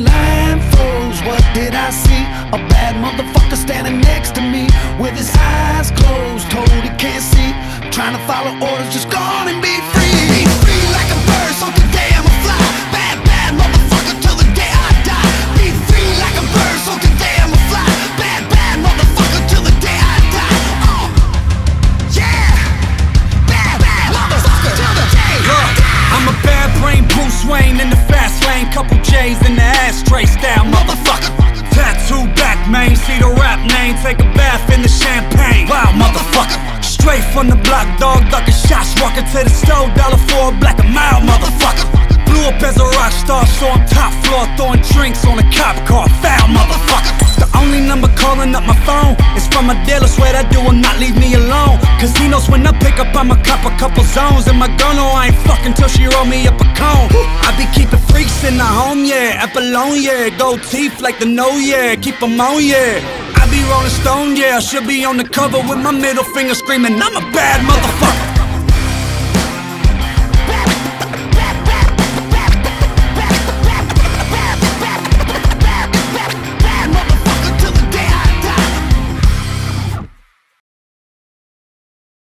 line froze. What did I see? A bad motherfucker standing next to me with his eyes closed, told he can't see, trying to follow orders, just go on and be free. Be free like a bird, so today I'ma fly. Bad, bad motherfucker till the day I die. Be free like a bird, so today I'ma fly. Bad, bad motherfucker till the day I die. Yeah, bad, bad motherfucker till the day I die. I'm a bad brain Bruce Wayne in the fast lane, couple J's in the ashtray style, motherfucker. Tattoo back, man, see the rap name, take a bath in the champagne. Wow, motherfucker. Straight from the block, dog, ducking shots, walking to the store, dollar for a black a mile, motherfucker. Blew up as a rock star, so on top floor, throwing drinks on a cop car, foul, motherfucker. The only number calling up my phone is from a dealer, swear that dude will not leave me alone. Cause he knows when I pick up, I'ma cop a couple zones. And my girl know I ain't fucking till she roll me up a cone. I be keeping freaks in the home, yeah, Apollon, yeah. Gold teeth like the no, yeah, keep them on, yeah. I be Rolling Stone, yeah, I should be on the cover with my middle finger screaming, I'm a bad motherfucker.